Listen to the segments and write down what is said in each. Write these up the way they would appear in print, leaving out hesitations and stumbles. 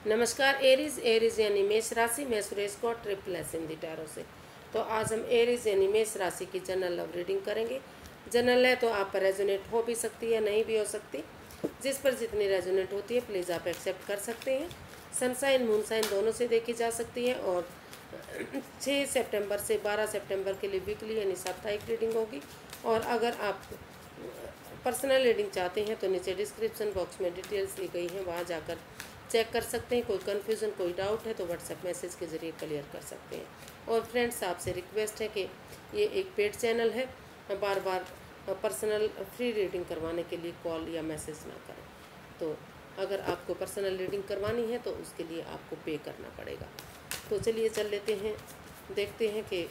नमस्कार Aries Aries यानी मेष राशि। मैं सुरेश को ट्रिपल एस हिंदी टैरो से। तो आज हम एरीज यानी मेष राशि की जनरल लव रीडिंग करेंगे। जनरल है तो आप पर रेजोनेट हो भी सकती है, नहीं भी हो सकती। जिस पर जितनी रेजोनेट होती है प्लीज़ आप एक्सेप्ट कर सकते हैं। सनसाइन मूनसाइन दोनों से देखी जा सकती है। और 6 सितंबर से 12 सितंबर के लिए वीकली यानी साप्ताहिक रीडिंग होगी। और अगर आप पर्सनल रीडिंग चाहते हैं तो नीचे डिस्क्रिप्शन बॉक्स में डिटेल्स दी गई हैं, वहाँ जाकर चेक कर सकते हैं। कोई कन्फ्यूज़न कोई डाउट है तो व्हाट्सएप मैसेज के ज़रिए क्लियर कर सकते हैं। और फ्रेंड्स, आपसे रिक्वेस्ट है कि ये एक पेड चैनल है, बार बार पर्सनल फ्री रीडिंग करवाने के लिए कॉल या मैसेज ना करें। तो अगर आपको पर्सनल रीडिंग करवानी है तो उसके लिए आपको पे करना पड़ेगा। तो चलिए चल लेते हैं, देखते हैं कि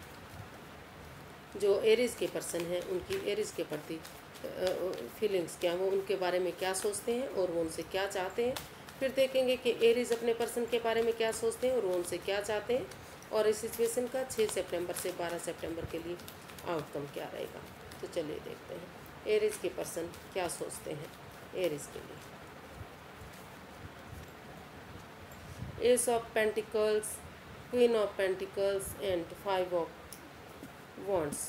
जो एरीज के पर्सन हैं उनकी एरीज के प्रति फीलिंग्स क्या, वो उनके बारे में क्या सोचते हैं और वो उनसे क्या चाहते हैं। फिर देखेंगे कि एरीज अपने पर्सन के बारे में क्या सोचते हैं और वो उनसे क्या चाहते हैं। और इस सिचुएशन का 6 सितंबर से 12 सितंबर के लिए आउटकम क्या रहेगा। तो चलिए देखते हैं एरीज के पर्सन क्या सोचते हैं एरीज के लिए। Ace of pentacles, queen of pentacles and 5 of wands.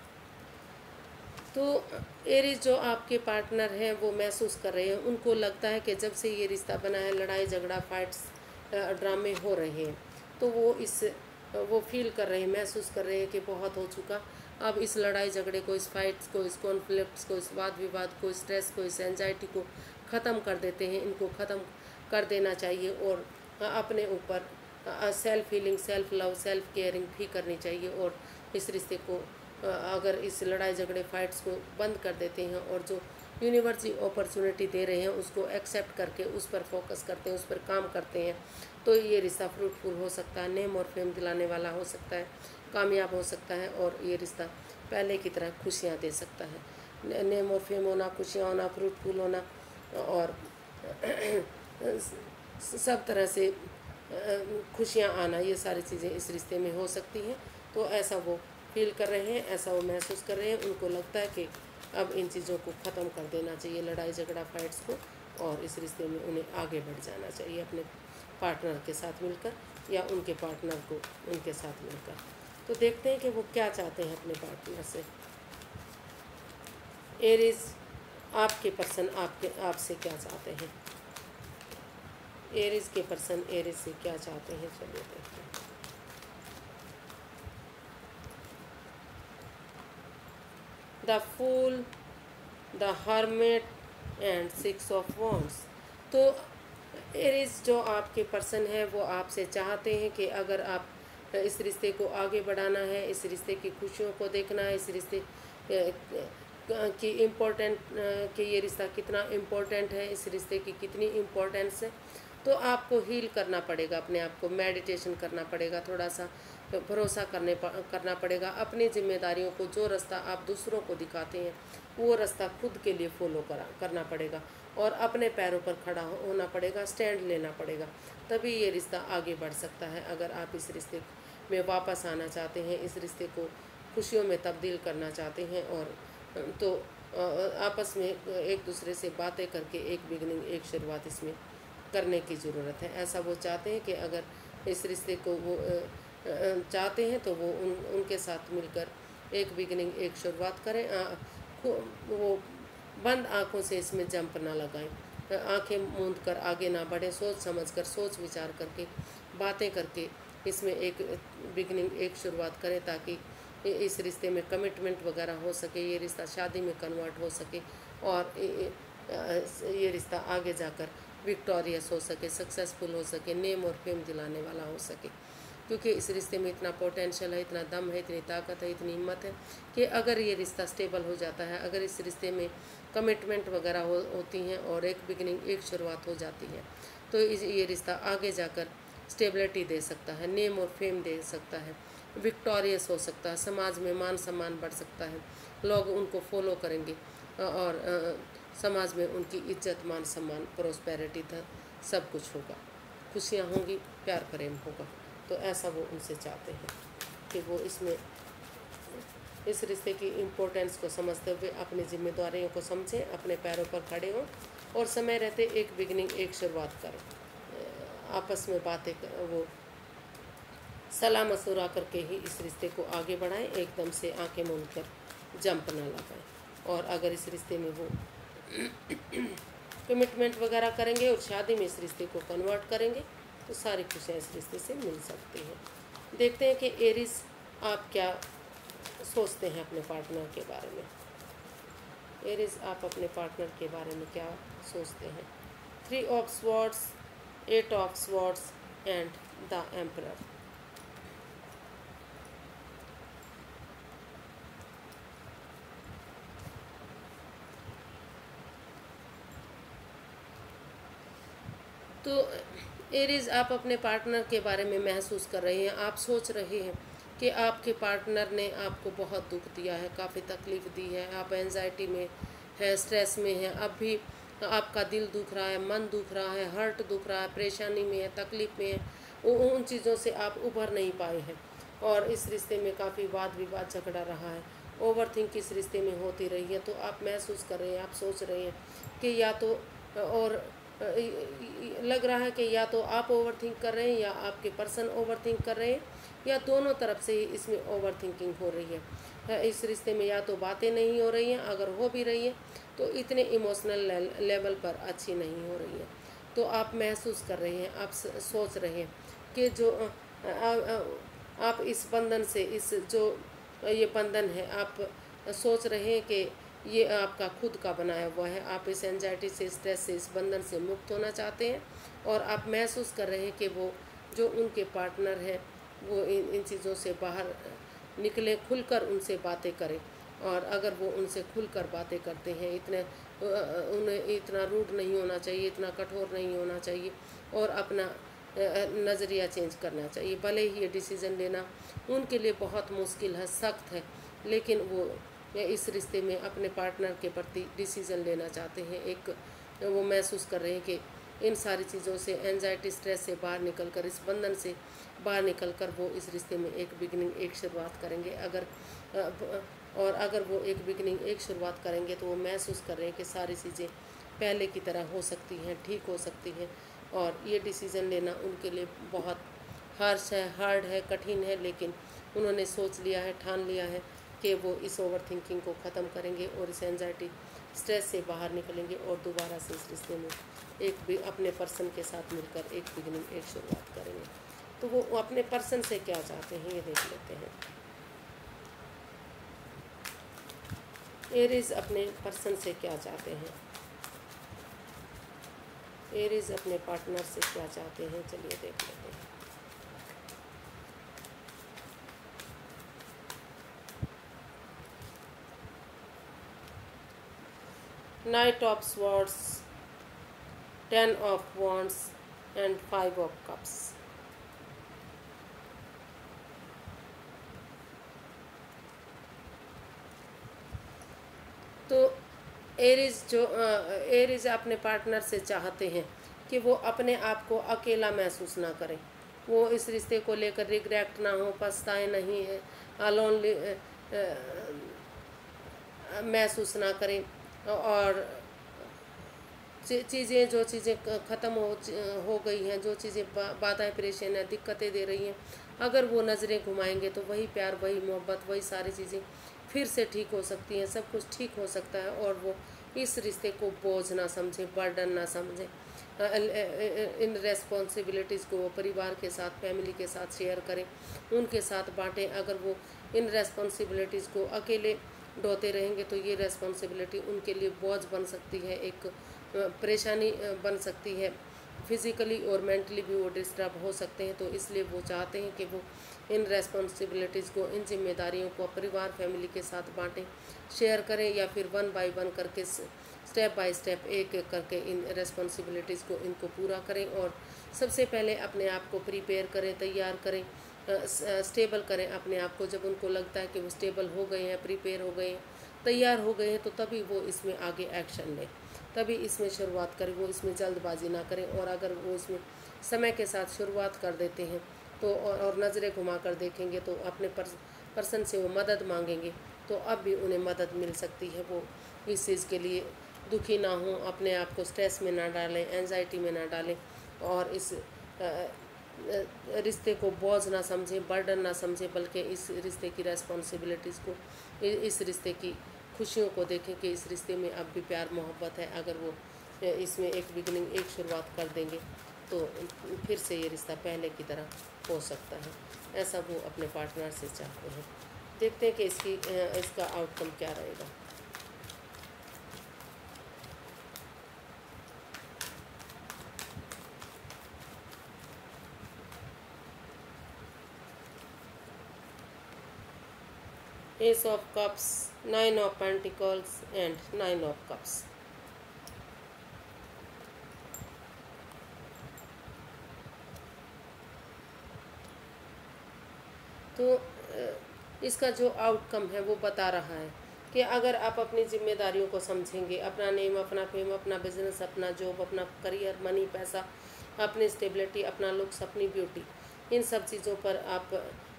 तो एरीज जो आपके पार्टनर हैं वो महसूस कर रहे हैं, उनको लगता है कि जब से ये रिश्ता बना है लड़ाई झगड़ा फाइट्स ड्रामे हो रहे हैं। तो वो फील कर रहे हैं, महसूस कर रहे हैं कि बहुत हो चुका। अब इस लड़ाई झगड़े को, इस फाइट्स को, इस कॉन्फ्लिक्ट्स को, इस वाद विवाद को, स्ट्रेस को, इस एंजाइटी को ख़त्म कर देते हैं। इनको ख़त्म कर देना चाहिए और अपने ऊपर self healing, self love, self caring भी करनी चाहिए। और इस रिश्ते को अगर इस लड़ाई झगड़े फाइट्स को बंद कर देते हैं और जो यूनिवर्स जी अपॉर्चुनिटी दे रहे हैं उसको एक्सेप्ट करके उस पर फोकस करते हैं, उस पर काम करते हैं, तो ये रिश्ता फ्रूटफुल हो सकता है, नेम और फेम दिलाने वाला हो सकता है, कामयाब हो सकता है। और ये रिश्ता पहले की तरह खुशियाँ दे सकता है। नेम और फेम होना, खुशियाँ होना, फ्रूटफुल होना और सब तरह से खुशियाँ आना, ये सारी चीज़ें इस रिश्ते में हो सकती हैं। तो ऐसा वो फील कर रहे हैं, ऐसा वो महसूस कर रहे हैं। उनको लगता है कि अब इन चीज़ों को ख़त्म कर देना चाहिए, लड़ाई झगड़ा फाइट्स को, और इस रिश्ते में उन्हें आगे बढ़ जाना चाहिए अपने पार्टनर के साथ मिलकर या उनके पार्टनर को उनके साथ मिलकर। तो देखते हैं कि वो क्या चाहते हैं अपने पार्टनर से। एरीज आपके पर्सन आपसे क्या चाहते हैं। एरीज के पर्सन एरीज से क्या चाहते हैं, चलिए देखते हैं। The fool, the hermit and 6 of wands. तो एरीज जो आपके पर्सन है वो आपसे चाहते हैं कि अगर आप इस रिश्ते को आगे बढ़ाना है, इस रिश्ते की खुशियों को देखना है, इस रिश्ते की इम्पोर्टेंट कि ये रिश्ता कितना इम्पोर्टेंट है, इस रिश्ते की कितनी इम्पोर्टेंस है, तो आपको हील करना पड़ेगा, अपने आप को मेडिटेशन करना पड़ेगा, थोड़ा सा भरोसा करना पड़ेगा। अपनी जिम्मेदारियों को, जो रास्ता आप दूसरों को दिखाते हैं वो रास्ता खुद के लिए फॉलो करना पड़ेगा और अपने पैरों पर खड़ा होना पड़ेगा, स्टैंड लेना पड़ेगा, तभी ये रिश्ता आगे बढ़ सकता है। अगर आप इस रिश्ते में वापस आना चाहते हैं, इस रिश्ते को खुशियों में तब्दील करना चाहते हैं, और तो आपस में एक दूसरे से बातें करके एक बिगनिंग, एक शुरुआत इसमें करने की ज़रूरत है। ऐसा वो चाहते हैं कि अगर इस रिश्ते को वो चाहते हैं तो वो उनके साथ मिलकर एक बिगनिंग, एक शुरुआत करें। वो बंद आँखों से इसमें जंप ना लगाएं, आंखें मूंद कर आगे ना बढ़ें, सोच समझ कर, सोच विचार करके, बातें करके इसमें एक बिगनिंग, एक शुरुआत करें, ताकि इस रिश्ते में कमिटमेंट वगैरह हो सके, ये रिश्ता शादी में कन्वर्ट हो सके और ये रिश्ता आगे जाकर विक्टोरियस हो सके, सक्सेसफुल हो सके, नेम और फेम दिलाने वाला हो सके। क्योंकि इस रिश्ते में इतना पोटेंशियल है, इतना दम है, इतनी ताकत है, इतनी हिम्मत है कि अगर ये रिश्ता स्टेबल हो जाता है, अगर इस रिश्ते में कमिटमेंट वगैरह होती हैं और एक बिगनिंग, एक शुरुआत हो जाती है, तो ये रिश्ता आगे जाकर स्टेबिलिटी दे सकता है, नेम और फेम दे सकता है, विक्टोरियस हो सकता है, समाज में मान सम्मान बढ़ सकता है, लोग उनको फॉलो करेंगे और समाज में उनकी इज्जत, मान सम्मान, प्रोस्पेरिटी तक सब कुछ होगा, खुशियाँ होंगी, प्यार प्रेम होगा। तो ऐसा वो उनसे चाहते हैं कि वो इसमें इस रिश्ते की इम्पोर्टेंस को समझते हुए अपनी जिम्मेदारियों को समझें, अपने पैरों पर खड़े हों और समय रहते एक बिगनिंग, एक शुरुआत करें। आपस में वो सलाह मशवरा करके ही इस रिश्ते को आगे बढ़ाएं, एकदम से आंखें मूंद कर जंप ना लगाएं। और अगर इस रिश्ते में वो कमिटमेंट वगैरह करेंगे और शादी में इस रिश्ते को कन्वर्ट करेंगे तो सारी खुशियाँ इस रिश्ते से मिल सकती हैं। देखते हैं कि एरीज आप क्या सोचते हैं अपने पार्टनर के बारे में। एरीज आप अपने पार्टनर के बारे में क्या सोचते हैं। 3 of swords, 8 of swords and the emperor. तो एरीज आप अपने पार्टनर के बारे में महसूस कर रहे हैं, आप सोच रहे हैं कि आपके पार्टनर ने आपको बहुत दुख दिया है, काफ़ी तकलीफ़ दी है, आप एंजाइटी में है, स्ट्रेस में है, अब भी आपका दिल दुख रहा है, मन दुख रहा है, हर्ट दुख रहा है, परेशानी में है, तकलीफ़ में है, उन चीज़ों से आप उभर नहीं पाए हैं और इस रिश्ते में काफ़ी वाद विवाद झगड़ा रहा है, ओवरथिंक इस रिश्ते में होती रही है। तो आप महसूस कर रहे हैं, आप सोच रहे हैं कि या तो और लग रहा है कि या तो आप ओवरथिंक कर रहे हैं या आपके पर्सन ओवरथिंक कर रहे हैं या दोनों तरफ से ही इसमें ओवरथिंकिंग हो रही है। इस रिश्ते में या तो बातें नहीं हो रही हैं, अगर हो भी रही हैं तो इतने इमोशनल लेवल पर अच्छी नहीं हो रही है। तो आप महसूस कर रहे हैं, आप सोच रहे हैं कि जो आप इस बंधन से, इस जो ये बंधन है, आप सोच रहे हैं कि ये आपका खुद का बनाया हुआ है, आप इस एंजाइटी से, स्ट्रेस से, इस बंधन से मुक्त होना चाहते हैं और आप महसूस कर रहे हैं कि वो जो उनके पार्टनर हैं वो इन चीज़ों से बाहर निकले, खुलकर उनसे बातें करें। और अगर वो उनसे खुलकर बातें करते हैं, उन्हें इतना रूड नहीं होना चाहिए, इतना कठोर नहीं होना चाहिए और अपना नज़रिया चेंज करना चाहिए। भले ही ये डिसीज़न लेना उनके लिए बहुत मुश्किल है, सख्त है, लेकिन वो इस रिश्ते में अपने पार्टनर के प्रति डिसीज़न लेना चाहते हैं। वो महसूस कर रहे हैं कि इन सारी चीज़ों से, एंजाइटी, स्ट्रेस से बाहर निकलकर, इस बंधन से बाहर निकलकर वो इस रिश्ते में एक बिगिनिंग, एक शुरुआत करेंगे। अगर वो एक बिगिनिंग, एक शुरुआत करेंगे तो वो महसूस कर रहे हैं कि सारी चीज़ें पहले की तरह हो सकती हैं, ठीक हो सकती हैं और ये डिसीज़न लेना उनके लिए बहुत हार्ड है, कठिन है, लेकिन उन्होंने सोच लिया है, ठान लिया है कि वो इस ओवर थिंकिंग को ख़त्म करेंगे और इस एंजाइटी, स्ट्रेस से बाहर निकलेंगे और दोबारा से इस रिश्ते में अपने पर्सन के साथ मिलकर एक बिगिनिंग, एक शुरुआत करेंगे। तो वो अपने पर्सन से क्या चाहते हैं ये देख लेते हैं। एरीज अपने पर्सन से क्या चाहते हैं, एरीज अपने पार्टनर से क्या चाहते हैं, चलिए देख लेते हैं। Knight of Swords, 10 of Wands and 5 of Cups. तो एरीज अपने पार्टनर से चाहते हैं कि वो अपने आप को अकेला महसूस ना करें, वो इस रिश्ते को लेकर रिग्रेट ना हो, पछताए नहीं है, अलोनली महसूस ना करें और जो चीज़ें ख़त्म हो गई हैं, जो चीज़ें बाधाएं, परेशानियाँ, दिक्कतें दे रही हैं, अगर वो नज़रें घुमाएंगे तो वही प्यार, वही मोहब्बत, वही सारी चीज़ें फिर से ठीक हो सकती हैं, सब कुछ ठीक हो सकता है और वो इस रिश्ते को बोझ ना समझें, बर्डन ना समझें। इन रेस्पॉन्सिबिलिटीज़ को वो परिवार के साथ, फैमिली के साथ शेयर करें, उनके साथ बांटें। अगर वो इन रेस्पॉन्सिबिलिटीज़ को अकेले ढोते रहेंगे तो ये रेस्पॉन्सिबिलिटी उनके लिए बोझ बन सकती है, एक परेशानी बन सकती है, फिज़िकली और मेंटली भी वो डिस्टर्ब हो सकते हैं। तो इसलिए वो चाहते हैं कि वो इन रेस्पॉन्सिबिलिटीज़ को, इन जिम्मेदारियों को परिवार, फैमिली के साथ बांटें, शेयर करें या फिर 1 बाय 1 करके, स्टेप बाय स्टेप, एक एक करके इन रेस्पॉन्सिबिलिटीज़ को, इनको पूरा करें। और सबसे पहले अपने आप को प्रिपेयर करें, तैयार करें, स्टेबल करें अपने आप को। जब उनको लगता है कि वो स्टेबल हो गए हैं, प्रिपेयर हो गए हैं, तैयार हो गए हैं, तो तभी वो इसमें आगे एक्शन लें, तभी इसमें शुरुआत करें, वो इसमें जल्दबाजी ना करें। और अगर वो इसमें समय के साथ शुरुआत कर देते हैं तो और नज़रें घुमा कर देखेंगे तो अपने पर्सन से वो मदद मांगेंगे तो अब भी उन्हें मदद मिल सकती है। वो इस चीज़ के लिए दुखी ना हों, अपने आप को स्ट्रेस में ना डालें, एंजाइटी में ना डालें और इस रिश्ते को बोझ ना समझें, बर्डन ना समझें, बल्कि इस रिश्ते की रेस्पॉन्सिबिलिटीज़ को, इस रिश्ते की खुशियों को देखें कि इस रिश्ते में अब भी प्यार मोहब्बत है। अगर वो इसमें एक बिगनिंग, एक शुरुआत कर देंगे तो फिर से ये रिश्ता पहले की तरह हो सकता है। ऐसा वो अपने पार्टनर से चाहते हैं। देखते हैं कि इसका आउटकम क्या रहेगा। Ace of cups, 9 of pentacles and 9 of cups. तो इसका जो आउटकम है वो बता रहा है कि अगर आप अपनी जिम्मेदारियों को समझेंगे, अपना नेम, अपना फेम, अपना बिजनेस, अपना जॉब, अपना करियर, मनी, पैसा, अपनी स्टेबिलिटी, अपना लुक्स, अपनी ब्यूटी, इन सब चीज़ों पर आप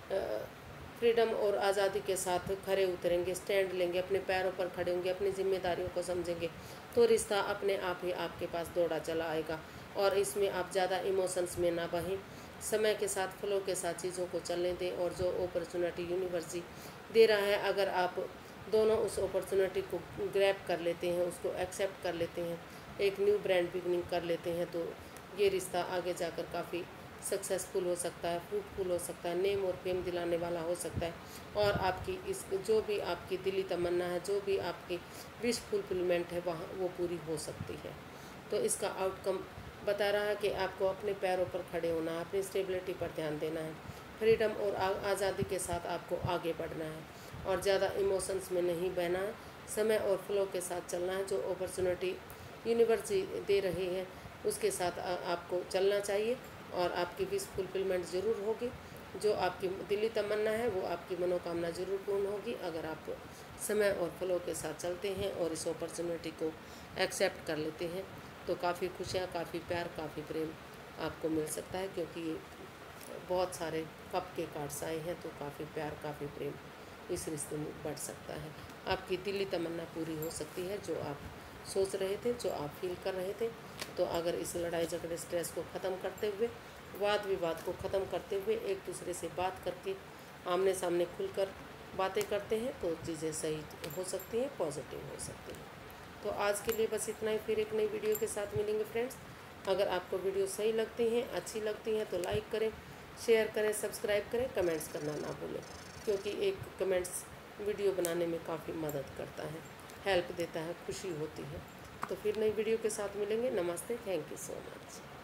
फ्रीडम और आज़ादी के साथ खड़े उतरेंगे, स्टैंड लेंगे, अपने पैरों पर खड़े होंगे, अपनी जिम्मेदारियों को समझेंगे, तो रिश्ता अपने आप ही आपके पास दौड़ा चला आएगा। और इसमें आप ज़्यादा इमोशंस में ना बहें, समय के साथ, फ्लो के साथ चीज़ों को चलने दें। और जो अपॉर्चुनिटी यूनिवर्स जी दे रहा है, अगर आप दोनों उस अपॉर्चुनिटी को ग्रैब कर लेते हैं, उसको एक्सेप्ट कर लेते हैं, एक न्यू ब्रांड बिगनिंग कर लेते हैं, तो ये रिश्ता आगे जाकर काफ़ी सक्सेसफुल हो सकता है, फ्रूटफुल हो सकता है, नेम और फेम दिलाने वाला हो सकता है। और आपकी इस जो भी आपकी दिली तमन्ना है, जो भी आपकी विश फुलफिलमेंट है, वहाँ वो पूरी हो सकती है। तो इसका आउटकम बता रहा है कि आपको अपने पैरों पर खड़े होना है, अपनी स्टेबिलिटी पर ध्यान देना है, फ्रीडम और आज़ादी के साथ आपको आगे बढ़ना है और ज़्यादा इमोशंस में नहीं बहना है। समय और फ्लो के साथ चलना है। जो अपॉर्चुनिटी यूनिवर्स दे रही है उसके साथ आपको चलना चाहिए और आपकी विश फुलफिलमेंट ज़रूर होगी। जो आपकी दिली तमन्ना है वो आपकी मनोकामना ज़रूर पूर्ण होगी अगर आप समय और फ्लो के साथ चलते हैं और इस अपॉर्चुनिटी को एक्सेप्ट कर लेते हैं। तो काफ़ी खुशियाँ, काफ़ी प्यार, काफ़ी प्रेम आपको मिल सकता है, क्योंकि बहुत सारे कप के कार्ड्स आए हैं। तो काफ़ी प्यार, काफ़ी प्रेम इस रिश्ते में बढ़ सकता है। आपकी दिली तमन्ना पूरी हो सकती है, जो आप सोच रहे थे, जो आप फील कर रहे थे। तो अगर इस लड़ाई झगड़े, स्ट्रेस को ख़त्म करते हुए, वाद विवाद को ख़त्म करते हुए, एक दूसरे से बात करके, आमने सामने खुलकर बातें करते हैं, तो चीज़ें सही हो सकती हैं, पॉजिटिव हो सकती हैं। तो आज के लिए बस इतना ही। फिर एक नई वीडियो के साथ मिलेंगे फ्रेंड्स। अगर आपको वीडियो सही लगती हैं, अच्छी लगती हैं, तो लाइक करें, शेयर करें, सब्सक्राइब करें, कमेंट्स करना ना भूलें, क्योंकि एक कमेंट्स वीडियो बनाने में काफ़ी मदद करता है, हेल्प देता है, खुशी होती है। तो फिर नई वीडियो के साथ मिलेंगे। नमस्ते, थैंक यू सो मच।